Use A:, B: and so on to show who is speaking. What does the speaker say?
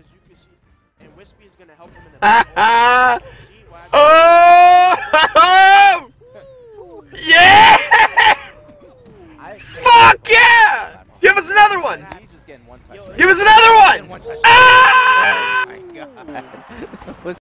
A: because you can see, and Wispy is gonna help him in the back.
B: Oh! Yeah! Fuck yeah! Give us another one!
C: He's just getting one touch.
B: Give us another one! Ah!
C: Oh my god.